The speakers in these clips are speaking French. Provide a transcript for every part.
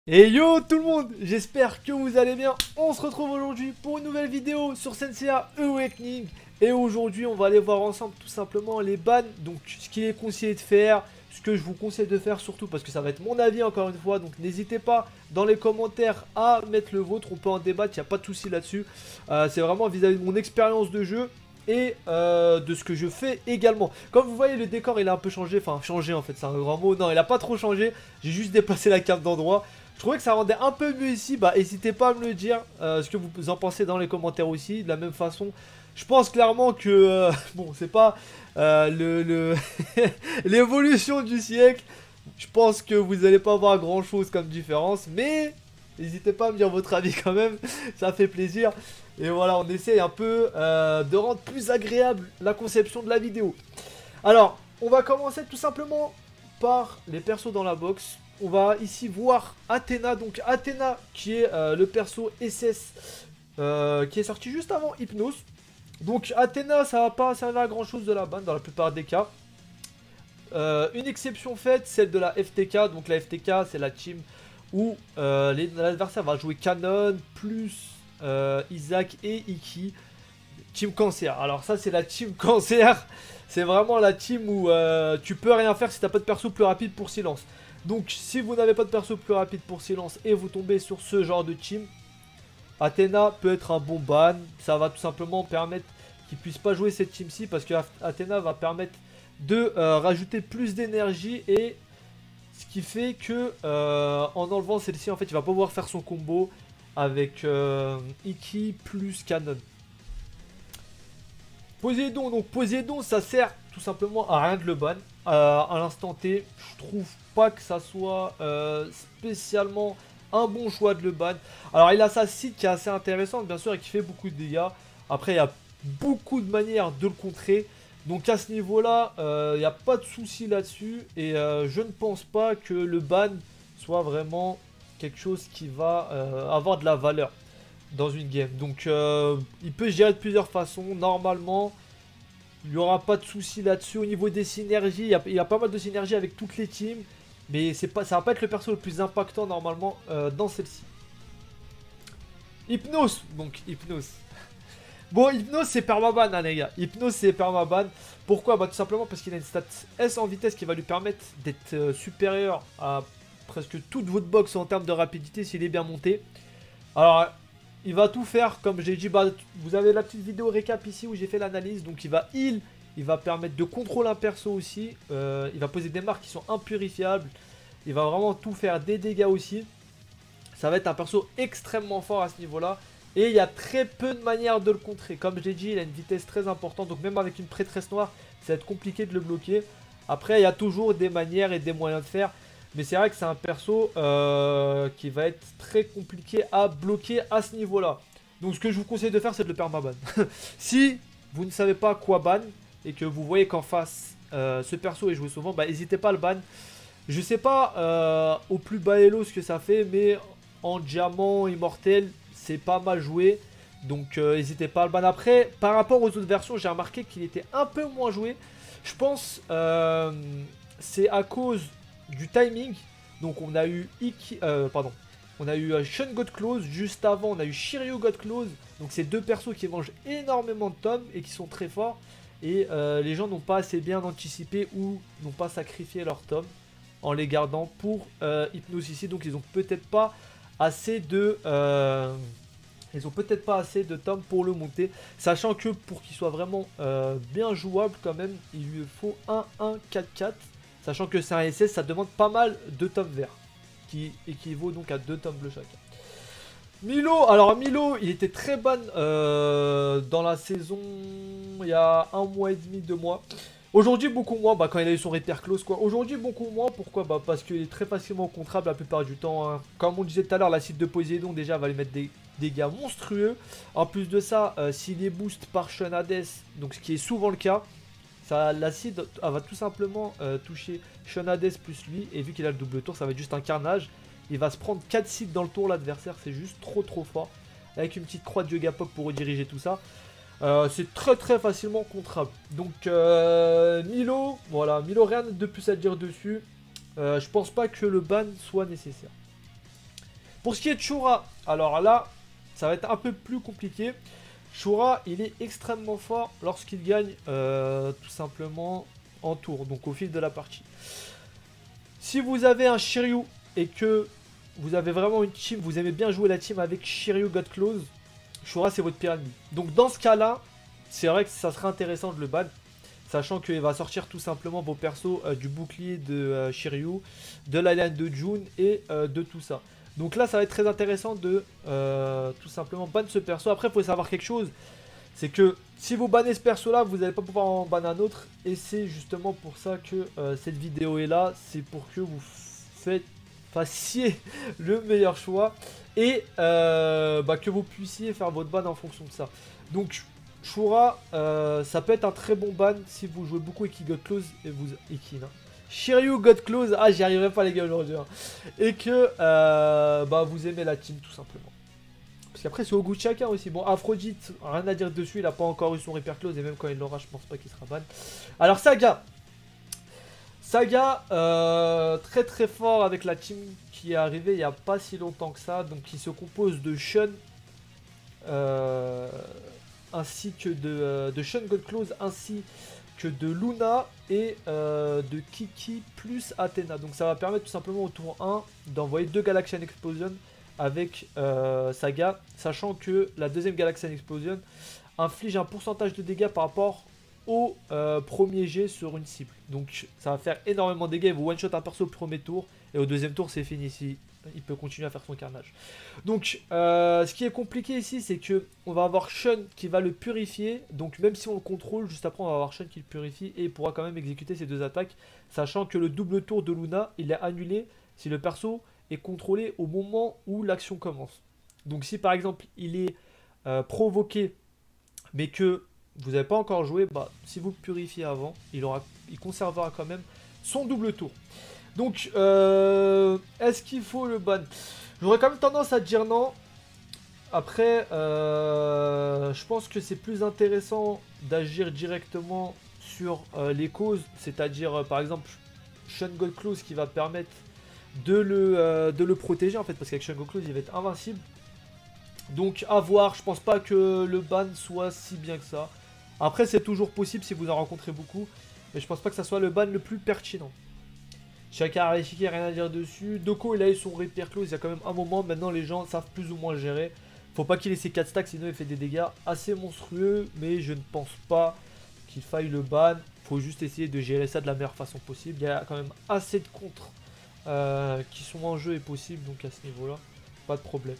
Et yo tout le monde, j'espère que vous allez bien. On se retrouve aujourd'hui pour une nouvelle vidéo sur Senseiya Awakening. Et aujourd'hui on va aller voir ensemble tout simplement les bans. Donc ce qu'il est conseillé de faire, ce que je vous conseille de faire surtout parce que ça va être mon avis encore une fois. Donc n'hésitez pas dans les commentaires à mettre le vôtre, on peut en débattre, il n'y a pas de souci là-dessus. C'est vraiment vis-à-vis de mon expérience de jeu et de ce que je fais également. Comme vous voyez le décor il a un peu changé, enfin changé en fait c'est un grand mot, non il a pas trop changé, j'ai juste déplacé la carte d'endroit. Je trouvais que ça rendait un peu mieux ici, bah n'hésitez pas à me le dire, ce que vous en pensez dans les commentaires aussi, de la même façon. Je pense clairement que, bon c'est pas l'évolution du siècle, je pense que vous n'allez pas voir grand chose comme différence, mais n'hésitez pas à me dire votre avis quand même, ça fait plaisir. Et voilà, on essaye un peu de rendre plus agréable la conception de la vidéo. Alors, on va commencer tout simplement par les persos dans la box. On va ici voir Athéna, donc Athéna qui est le perso SS qui est sorti juste avant Hypnos. Donc Athéna, ça va pas servir à grand chose de la ban dans la plupart des cas. Une exception faite, celle de la FTK. Donc la FTK, c'est la team où l'adversaire va jouer Canon plus Isaac et Iki. Team Cancer. Alors ça, c'est la team Cancer. C'est vraiment la team où tu peux rien faire si t'as pas de perso plus rapide pour silence. Donc si vous n'avez pas de perso plus rapide pour silence et vous tombez sur ce genre de team, Athéna peut être un bon ban. Ça va tout simplement permettre qu'il puisse pas jouer cette team-ci parce que Athéna va permettre de rajouter plus d'énergie et ce qui fait que en enlevant celle-ci, en fait, il va pouvoir faire son combo avec Iki plus Canon. Poséidon, donc Poséidon, ça sert tout simplement à rien de le ban. À l'instant T, je trouve pas que ça soit spécialement un bon choix de le ban. Alors il a sa seed qui est assez intéressante bien sûr et qui fait beaucoup de dégâts. Après il y a beaucoup de manières de le contrer. Donc à ce niveau là, il n'y a pas de souci là-dessus. Et je ne pense pas que le ban soit vraiment quelque chose qui va avoir de la valeur dans une game. Donc il peut se gérer de plusieurs façons. Normalement, il n'y aura pas de souci là-dessus. Au niveau des synergies, il y a pas mal de synergies avec toutes les teams. Mais pas, ça va pas être le perso le plus impactant normalement dans celle-ci. Hypnos. Donc Hypnos. Bon, Hypnos c'est permaban hein, les gars. Hypnos c'est permaban. Pourquoi? Bah tout simplement parce qu'il a une stat S en vitesse qui va lui permettre d'être supérieur à presque toute votre box en termes de rapidité s'il est bien monté. Alors il va tout faire, comme j'ai dit, bah, vous avez la petite vidéo récap ici où j'ai fait l'analyse. Donc il va heal, il va permettre de contrôler un perso aussi. Il va poser des marques qui sont impurifiables. Il va vraiment tout faire, des dégâts aussi. Ça va être un perso extrêmement fort à ce niveau-là. Et il y a très peu de manières de le contrer. Comme je l'ai dit, il a une vitesse très importante. Donc même avec une prêtresse noire, ça va être compliqué de le bloquer. Après, il y a toujours des manières et des moyens de faire. Mais c'est vrai que c'est un perso qui va être très compliqué à bloquer à ce niveau-là. Donc ce que je vous conseille de faire, c'est de le permaban. Si vous ne savez pas quoi ban et que vous voyez qu'en face ce perso est joué souvent, bah n'hésitez pas à le ban. Je sais pas au plus bas elo ce que ça fait, mais en diamant immortel, c'est pas mal joué. Donc n'hésitez pas à le ban. Après, par rapport aux autres versions, j'ai remarqué qu'il était un peu moins joué. Je pense c'est à cause du timing. Donc on a eu on a eu Shun God Close, juste avant on a eu Shiryu God Close. Donc c'est deux persos qui mangent énormément de tomes et qui sont très forts. Et les gens n'ont pas assez bien anticipé ou n'ont pas sacrifié leur tome en les gardant pour Hypnos ici. Donc ils ont peut-être pas assez de... ils ont peut-être pas assez de tomes pour le monter. Sachant que pour qu'il soit vraiment bien jouable quand même, il lui faut 1-1-4-4. Sachant que c'est un SS, ça demande pas mal de tomes verts. Qui équivaut donc à 2 tomes bleus chacun. Milo, alors Milo, il était très ban dans la saison il y a 1 mois et demi, 2 mois. Aujourd'hui beaucoup moins, bah, quand il a eu son repair close quoi. Aujourd'hui beaucoup moins, pourquoi? Bah parce qu'il est très facilement contrable la plupart du temps. Hein. Comme on disait tout à l'heure, la site de Poséidon déjà va lui mettre des dégâts monstrueux. En plus de ça, s'il est boost par Shun Hades, donc ce qui est souvent le cas, l'acide va tout simplement toucher Shun Hades plus lui. Et vu qu'il a le double tour, ça va être juste un carnage. Il va se prendre 4 cibles dans le tour l'adversaire, c'est juste trop fort. Avec une petite croix de Yoga Pop pour rediriger tout ça. C'est très facilement contrable. Donc Milo, voilà, Milo rien de plus à dire dessus. Je pense pas que le ban soit nécessaire. Pour ce qui est de Shura, alors là, ça va être un peu plus compliqué. Shura, il est extrêmement fort lorsqu'il gagne tout simplement en tour, donc au fil de la partie. Si vous avez un Shiryu et que vous avez vraiment une team, vous aimez bien jouer la team avec Shiryu God Close, Shura c'est votre pire ennemi. Donc dans ce cas-là, c'est vrai que ça serait intéressant de le ban, sachant qu'il va sortir tout simplement vos persos du bouclier de Shiryu, de la liane de June et de tout ça. Donc là ça va être très intéressant de tout simplement ban ce perso. Après il faut savoir quelque chose, c'est que si vous bannez ce perso là, vous n'allez pas pouvoir en ban un autre. Et c'est justement pour ça que cette vidéo est là, c'est pour que vous fassiez le meilleur choix. Et que vous puissiez faire votre ban en fonction de ça. Donc Shura, ça peut être un très bon ban si vous jouez beaucoup Iki God Close et vous... Shiryu God Close, ah j'y arriverai pas les gars aujourd'hui. Hein. Et que vous aimez la team tout simplement. Parce qu'après c'est au goût de chacun aussi. Bon, Aphrodite, rien à dire dessus, il a pas encore eu son Repair Close et même quand il l'aura, je pense pas qu'il sera ban. Alors Saga, très très fort avec la team qui est arrivée il n'y a pas si longtemps que ça. Donc qui se compose de Shun, ainsi que de Shun God Close, ainsi que de Luna et de Kiki plus Athena. Donc ça va permettre tout simplement au tour 1 d'envoyer 2 Galaxian Explosion avec Saga, sachant que la deuxième Galaxian Explosion inflige un pourcentage de dégâts par rapport au premier jet sur une cible. Donc ça va faire énormément de dégâts, il vous one shot un perso au premier tour et au deuxième tour c'est fini, si il peut continuer à faire son carnage. Donc ce qui est compliqué ici, c'est que on va avoir Shun qui va le purifier, donc même si on le contrôle, juste après on va avoir Shun qui le purifie et il pourra quand même exécuter ses 2 attaques, sachant que le double tour de Luna il est annulé si le perso est contrôlé au moment où l'action commence. Donc si par exemple il est provoqué mais que vous n'avez pas encore joué, si vous le purifiez avant, il conservera quand même son double tour. Donc est-ce qu'il faut le ban? J'aurais quand même tendance à dire non. Après je pense que c'est plus intéressant d'agir directement sur les causes, c'est-à-dire par exemple Shun God Close qui va permettre de le protéger en fait, parce qu'avec Shun God Close il va être invincible. Donc à voir, je pense pas que le ban soit si bien que ça. Après c'est toujours possible si vous en rencontrez beaucoup, mais je pense pas que ça soit le ban le plus pertinent. Chacun a rien à dire dessus. Doko il a eu son Repair Close il y a quand même un moment, maintenant les gens savent plus ou moins le gérer. Faut pas qu'il ait ses 4 stacks sinon il fait des dégâts assez monstrueux, mais je ne pense pas qu'il faille le ban. Faut juste essayer de gérer ça de la meilleure façon possible. Il y a quand même assez de contres qui sont en jeu et possibles, donc à ce niveau là, pas de problème.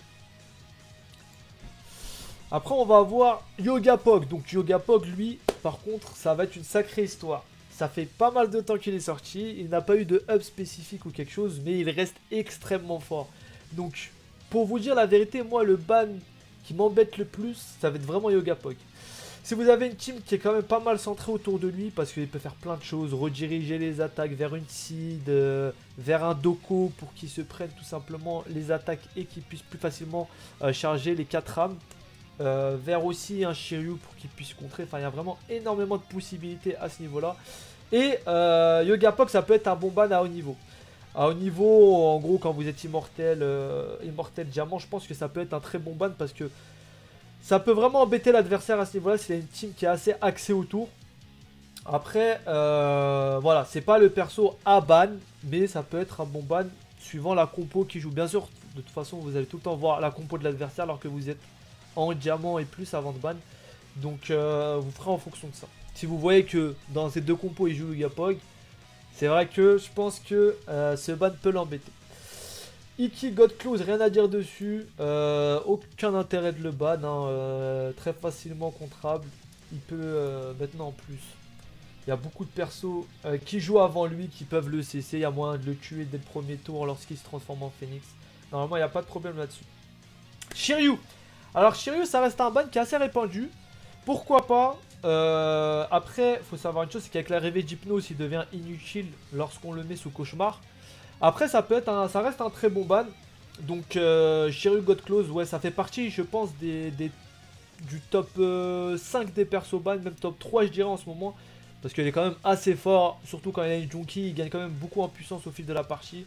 Après on va avoir Yogapog. Donc Yogapog lui par contre ça va être une sacrée histoire. Ça fait pas mal de temps qu'il est sorti, il n'a pas eu de hub spécifique ou quelque chose, mais il reste extrêmement fort. Donc pour vous dire la vérité, moi le ban qui m'embête le plus, ça va être vraiment Yogapog. Si vous avez une team qui est quand même pas mal centrée autour de lui, parce qu'il peut faire plein de choses, rediriger les attaques vers une seed, vers un Doko pour qu'il se prenne tout simplement les attaques et qu'il puisse plus facilement charger les 4 rames. Vers aussi un Shiryu pour qu'il puisse contrer. Enfin, il y a vraiment énormément de possibilités à ce niveau-là. Et Yogapog, ça peut être un bon ban à haut niveau. À haut niveau, en gros, quand vous êtes immortel, immortel diamant, je pense que ça peut être un très bon ban parce que ça peut vraiment embêter l'adversaire à ce niveau-là. C'est une team qui est assez axée autour. Après, voilà, c'est pas le perso à ban, mais ça peut être un bon ban suivant la compo qui joue. Bien sûr, de toute façon, vous allez tout le temps voir la compo de l'adversaire alors que vous êtes en diamant et plus avant de ban. Donc vous ferez en fonction de ça. Si vous voyez que dans ces 2 compos il joue Yogapog, c'est vrai que je pense que ce ban peut l'embêter. Iki God Close, rien à dire dessus. Aucun intérêt de le ban. Hein, très facilement contrable. Il peut maintenant en plus. Il y a beaucoup de persos qui jouent avant lui qui peuvent le cesser. Il y a moyen de le tuer dès le premier tour lorsqu'il se transforme en phénix. Normalement il n'y a pas de problème là-dessus. Shiryu. Alors Shiryu ça reste un ban qui est assez répandu. Pourquoi pas. Après faut savoir une chose, c'est qu'avec l'arrivée d'Hypnose il devient inutile lorsqu'on le met sous cauchemar. Après ça peut être ça reste un très bon ban. Donc Shiryu God Close, ouais ça fait partie je pense du top 5 des persos ban, même top 3 je dirais en ce moment. Parce qu'il est quand même assez fort, surtout quand il a une Junkie, il gagne quand même beaucoup en puissance au fil de la partie.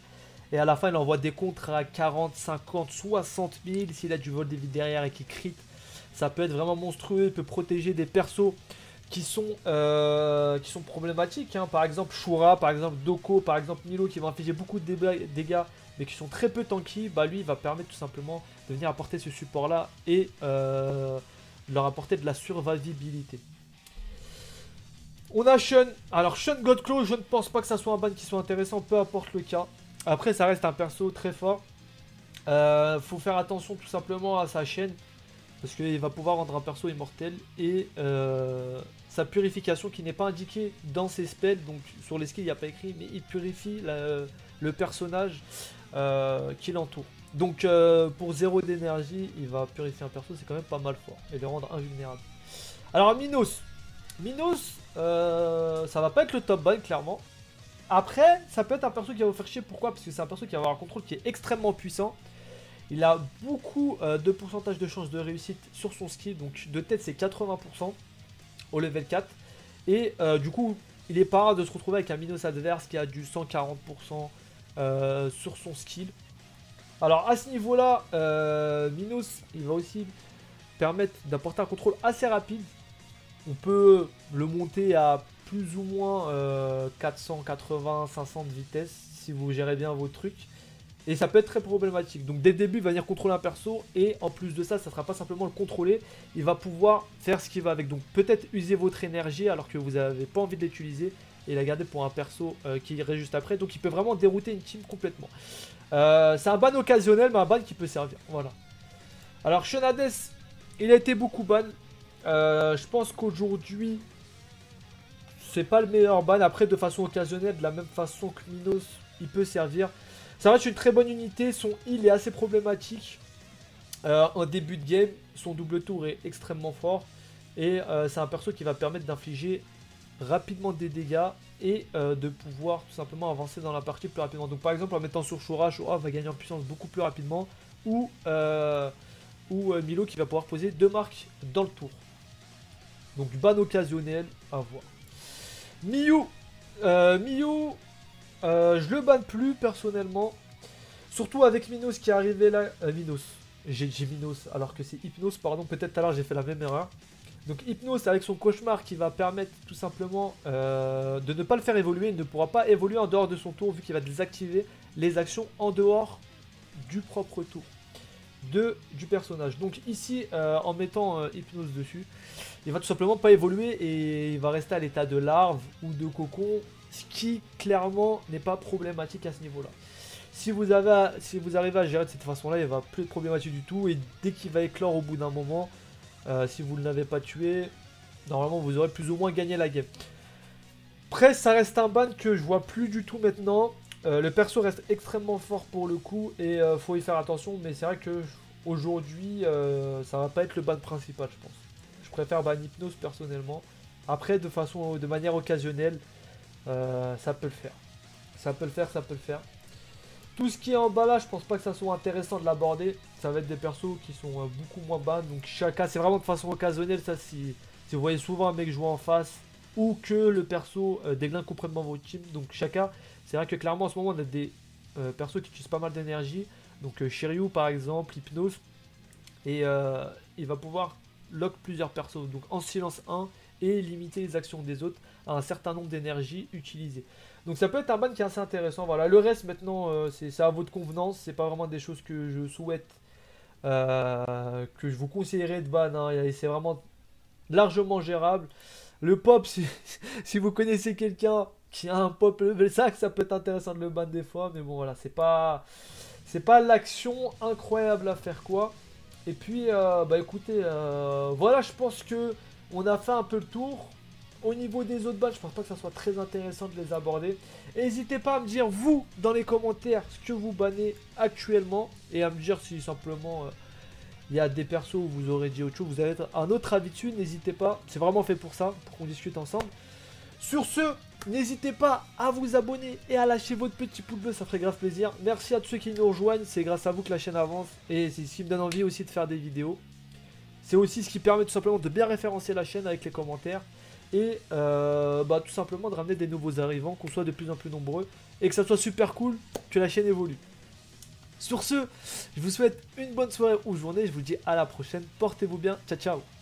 Et à la fin, il envoie des contres à 40, 50, 60 000. S'il a du vol des vies derrière et qu'il crit, ça peut être vraiment monstrueux. Il peut protéger des persos qui sont problématiques. Hein. Par exemple, Shura, par exemple, Doko, par exemple, Milo qui vont infliger beaucoup de dégâts, mais qui sont très peu tanky. Bah, lui, il va permettre tout simplement de venir apporter ce support-là et leur apporter de la survivabilité. On a Shun. Alors, Shun Godclaw, je ne pense pas que ça soit un ban qui soit intéressant, peu importe le cas. Après, ça reste un perso très fort. Faut faire attention tout simplement à sa chaîne. Parce qu'il va pouvoir rendre un perso immortel. Et sa purification qui n'est pas indiquée dans ses spells. Donc sur les skills, il n'y a pas écrit. Mais il purifie le personnage qui l'entoure. Donc pour 0 d'énergie, il va purifier un perso. C'est quand même pas mal fort. Et le rendre invulnérable. Alors Minos. Minos, ça va pas être le top ban clairement. Après, ça peut être un perso qui va vous faire chier. Pourquoi? Parce que c'est un perso qui va avoir un contrôle qui est extrêmement puissant. Il a beaucoup de pourcentage de chance de réussite sur son skill. Donc de tête, c'est 80% au level 4. Et du coup, il est pas rare de se retrouver avec un Minos adverse qui a du 140% sur son skill. Alors à ce niveau-là, Minos, il va aussi permettre d'apporter un contrôle assez rapide. On peut le monter à plus ou moins 480, 500 de vitesse si vous gérez bien vos trucs. Et ça peut être très problématique. Donc dès le début, il va venir contrôler un perso. Et en plus de ça, ça ne sera pas simplement le contrôler. Il va pouvoir faire ce qu'il va avec. Donc peut-être user votre énergie alors que vous n'avez pas envie de l'utiliser. Et la garder pour un perso qui irait juste après. Donc il peut vraiment dérouter une team complètement. C'est un ban occasionnel, mais un ban qui peut servir. Voilà. Alors Shunades, il a été beaucoup ban. Je pense qu'aujourd'hui, c'est pas le meilleur ban. Après, de façon occasionnelle, de la même façon que Minos, il peut servir. Ça reste une très bonne unité. Son heal est assez problématique en début de game. Son double tour est extrêmement fort. Et c'est un perso qui va permettre d'infliger rapidement des dégâts et de pouvoir tout simplement avancer dans la partie plus rapidement. Donc par exemple, en mettant sur Shura, Shura va gagner en puissance beaucoup plus rapidement. Ou Milo qui va pouvoir poser 2 marques dans le tour. Donc ban occasionnel à voir. Miyu, je le banne plus personnellement. Surtout avec Minos qui est arrivé là. Minos. J'ai Minos alors que c'est Hypnos, pardon. Peut-être tout à l'heure j'ai fait la même erreur. Donc Hypnos avec son cauchemar qui va permettre tout simplement de ne pas le faire évoluer. Il ne pourra pas évoluer en dehors de son tour vu qu'il va désactiver les actions en dehors du propre tour du personnage. Donc ici en mettant Hypnos dessus, il va tout simplement pas évoluer et il va rester à l'état de larve ou de cocon, ce qui clairement n'est pas problématique à ce niveau là. Si vous arrivez à gérer de cette façon là, il va plus être problématique du tout. Et dès qu'il va éclore au bout d'un moment, si vous ne l'avez pas tué, normalement vous aurez plus ou moins gagné la game. Après ça reste un ban que je vois plus du tout maintenant. Le perso reste extrêmement fort pour le coup et faut y faire attention, mais c'est vrai que aujourd'hui ça va pas être le ban principal, je pense. Je préfère ban Hypnos personnellement. Après de manière occasionnelle, ça peut le faire. Ça peut le faire. Tout ce qui est en bas là, je pense pas que ça soit intéressant de l'aborder. Ça va être des persos qui sont beaucoup moins bas. Donc chacun, c'est vraiment de façon occasionnelle. Ça, si vous voyez souvent un mec jouer en face ou que le perso déglingue complètement votre team. Donc chacun, c'est vrai que clairement en ce moment on a des persos qui utilisent pas mal d'énergie. Donc Shiryu par exemple, Hypnos. Et il va pouvoir lock plusieurs persos. Donc en silence 1 et limiter les actions des autres à un certain nombre d'énergie utilisées. Donc ça peut être un ban qui est assez intéressant. Voilà, le reste maintenant c'est à votre convenance. C'est pas vraiment des choses que je souhaite, que je vous conseillerais de ban. Hein. C'est vraiment largement gérable. Le pop, si vous connaissez quelqu'un qui a un pop level 5, ça peut être intéressant de le ban des fois. Mais bon voilà, c'est pas l'action incroyable à faire quoi. Et puis bah écoutez, voilà, je pense que on a fait un peu le tour. Au niveau des autres bans, je pense pas que ça soit très intéressant de les aborder. N'hésitez pas à me dire, vous, dans les commentaires, ce que vous bannez actuellement. Et à me dire si simplement il y a des persos où vous aurez dit autre chose. Vous avez un autre avis dessus, n'hésitez pas. C'est vraiment fait pour ça, pour qu'on discute ensemble. Sur ce, n'hésitez pas à vous abonner et à lâcher votre petit pouce bleu, ça ferait grave plaisir. Merci à tous ceux qui nous rejoignent, c'est grâce à vous que la chaîne avance. Et c'est ce qui me donne envie aussi de faire des vidéos. C'est aussi ce qui permet tout simplement de bien référencer la chaîne avec les commentaires. et bah, tout simplement de ramener des nouveaux arrivants, qu'on soit de plus en plus nombreux et que ça soit super cool, que la chaîne évolue. Sur ce, je vous souhaite une bonne soirée ou journée, je vous dis à la prochaine, portez-vous bien, ciao ciao.